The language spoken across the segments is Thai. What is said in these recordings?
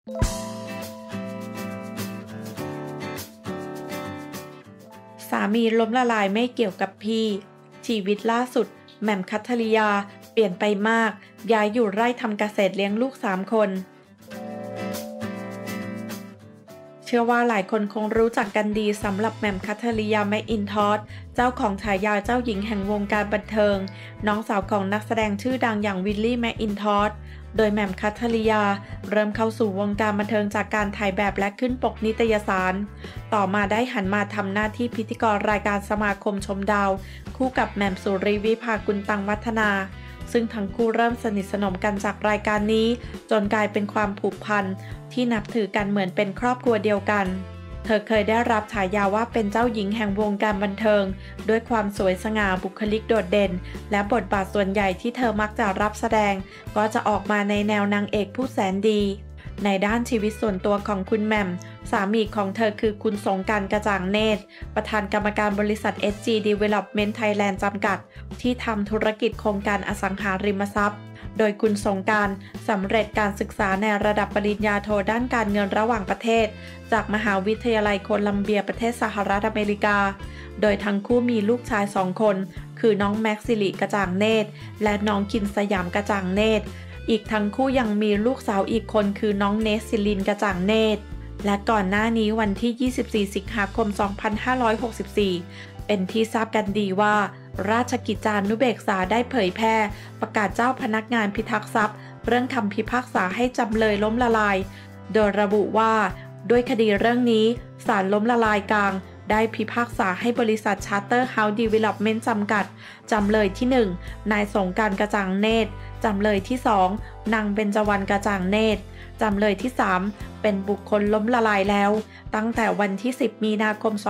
สามีล้มละลายไม่เกี่ยวกับพี่ชีวิตล่าสุดแหม่มคัทธริยาเปลี่ยนไปมากย้ายอยู่ไร่ทำเกษตรเลี้ยงลูก3 คนเชื่อว่าหลายคนคงรู้จักกันดีสำหรับแหม่มคัทธริยาแมคอินทอชเจ้าของฉายาเจ้าหญิงแห่งวงการบันเทิงน้องสาวของนักแสดงชื่อดังอย่างวิลลี่แมคอินทอชโดยแหม่มคัทธริยาเริ่มเข้าสู่วงการบันเทิงจากการถ่ายแบบและขึ้นปกนิตยสารต่อมาได้หันมาทำหน้าที่พิธีกรรายการสมาคมชมดาวคู่กับแหม่มสุรีวิภากุลตังวัฒนาซึ่งทั้งคู่เริ่มสนิทสนมกันจากรายการนี้จนกลายเป็นความผูกพันที่นับถือกันเหมือนเป็นครอบครัวเดียวกันเธอเคยได้รับฉายาว่าเป็นเจ้าหญิงแห่งวงการบันเทิงด้วยความสวยสง่าบุคลิกโดดเด่นและบทบาทส่วนใหญ่ที่เธอมักจะรับแสดงก็จะออกมาในแนวนางเอกผู้แสนดีในด้านชีวิตส่วนตัวของคุณแหม่มสามีของเธอคือคุณสงกรานต์กระจ่างเนตรประธานกรรมการบริษัท SG Development Thailand จำกัดที่ทำธุรกิจโครงการอสังหาริมทรัพย์โดยคุณสงกรานต์สำเร็จการศึกษาในระดับปริญญาโทด้านการเงินระหว่างประเทศจากมหาวิทยาลัยโคลัมเบียประเทศสหรัฐอเมริกาโดยทั้งคู่มีลูกชาย2 คนคือน้องแม็กซิลิกระจ่างเนตรและน้องคินสยามกระจ่างเนตรอีกทั้งคู่ยังมีลูกสาวอีกคนคือน้องเนสซิลินกระจ่างเนตรและก่อนหน้านี้วันที่ 24 สิงหาคม 2564 เป็นที่ทราบกันดีว่าราชกิจจานุเบกษาได้เผยแพร่ประกาศเจ้าพนักงานพิทักษ์ทรัพย์เรื่องคำพิพากษาให้จำเลยล้มละลายโดยระบุว่าด้วยคดีเรื่องนี้ศาลล้มละลายกลางได้พิพากษาให้บริษัท Charterhouse Development จำกัดจำเลยที่1นายสงกรานต์กระจ่างเนตรจำเลยที่2นางเบญจวรรณกระจ่างเนตรจำเลยที่3เป็นบุคคลล้มละลายแล้วตั้งแต่วันที่10 มีนาคม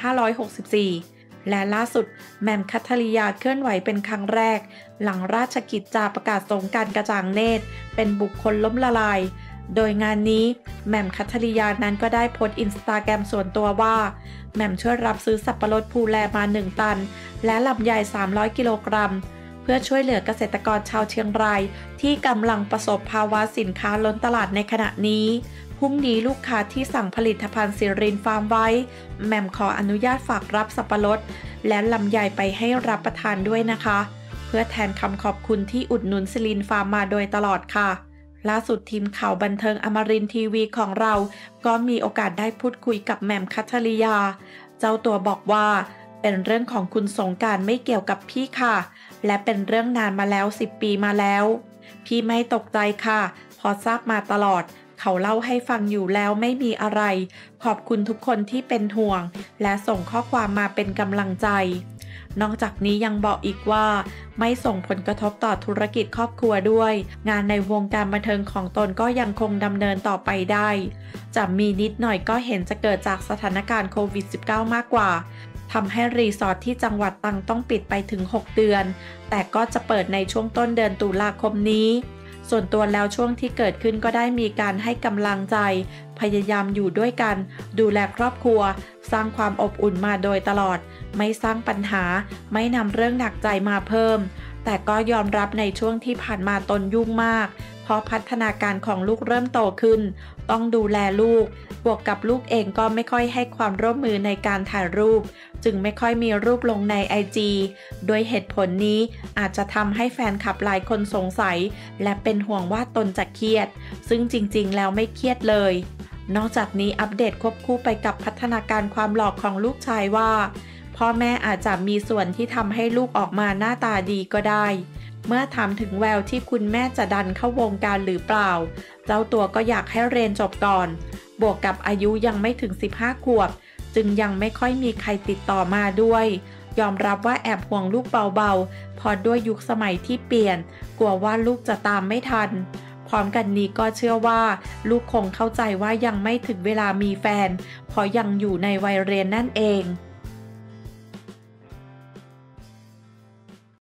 2564และล่าสุดแหม่มคัทธริยาเคลื่อนไหวเป็นครั้งแรกหลังราชกิจจาประกาศสงกรานต์กระจ่างเนตรเป็นบุคคลล้มละลายโดยงานนี้แหม่มคัทธริยานั้นก็ได้โพสต์อินสตาแกรมส่วนตัวว่าแหม่มช่วยรับซื้อสับปะรดภูแลมา1 ตันและลำไย300 กิโลกรัมเพื่อช่วยเหลือเกษตรกรชาวเชียงรายที่กำลังประสบภาวะสินค้าล้นตลาดในขณะนี้พรุ่งนี้ลูกค้าที่สั่งผลิตภัณฑ์สิรินฟาร์มไว้แหม่มขออนุญาตฝากรับสับปะรดและลำไยไปให้รับประทานด้วยนะคะเพื่อแทนคำขอบคุณที่อุดหนุนสิรินฟาร์มมาโดยตลอดค่ะล่าสุดทีมข่าวบันเทิงอมรินทร์ทีวีของเราก็มีโอกาสได้พูดคุยกับแหม่มคัทธริยาเจ้าตัวบอกว่าเป็นเรื่องของคุณสงกรานต์ไม่เกี่ยวกับพี่ค่ะและเป็นเรื่องนานมาแล้ว10 ปีมาแล้วพี่ไม่ตกใจค่ะพอทราบมาตลอดเขาเล่าให้ฟังอยู่แล้วไม่มีอะไรขอบคุณทุกคนที่เป็นห่วงและส่งข้อความมาเป็นกำลังใจนอกจากนี้ยังบอกอีกว่าไม่ส่งผลกระทบต่อธุรกิจครอบครัวด้วยงานในวงการบันเทิงของตนก็ยังคงดำเนินต่อไปได้จะมีนิดหน่อยก็เห็นจะเกิดจากสถานการณ์โควิด -19 มากกว่าทำให้รีสอร์ทที่จังหวัดตรังต้องปิดไปถึง6 เดือนแต่ก็จะเปิดในช่วงต้นเดือนตุลาคมนี้ส่วนตัวแล้วช่วงที่เกิดขึ้นก็ได้มีการให้กำลังใจพยายามอยู่ด้วยกันดูแลครอบครัวสร้างความอบอุ่นมาโดยตลอดไม่สร้างปัญหาไม่นำเรื่องหนักใจมาเพิ่มแต่ก็ยอมรับในช่วงที่ผ่านมาตนยุ่งมากเพราะพัฒนาการของลูกเริ่มโตขึ้นต้องดูแลลูกบวกกับลูกเองก็ไม่ค่อยให้ความร่วมมือในการถ่ายรูปจึงไม่ค่อยมีรูปลงใน IG ด้วยเหตุผลนี้อาจจะทำให้แฟนคลับหลายคนสงสัยและเป็นห่วงว่าตนจะเครียดซึ่งจริงๆแล้วไม่เครียดเลยนอกจากนี้อัปเดตควบคู่ไปกับพัฒนาการความหล่อของลูกชายว่าพ่อแม่อาจจะมีส่วนที่ทำให้ลูกออกมาหน้าตาดีก็ได้เมื่อถามถึงแววที่คุณแม่จะดันเข้าวงการหรือเปล่าเจ้าตัวก็อยากให้เรียนจบก่อนบวกกับอายุยังไม่ถึง15 ขวบจึงยังไม่ค่อยมีใครติดต่อมาด้วยยอมรับว่าแอบห่วงลูกเบาๆพอด้วยยุคสมัยที่เปลี่ยนกลัวว่าลูกจะตามไม่ทันพร้อมกันนี้ก็เชื่อว่าลูกคงเข้าใจว่ายังไม่ถึงเวลามีแฟนเพราะยังอยู่ในวัยเรียนนั่นเอง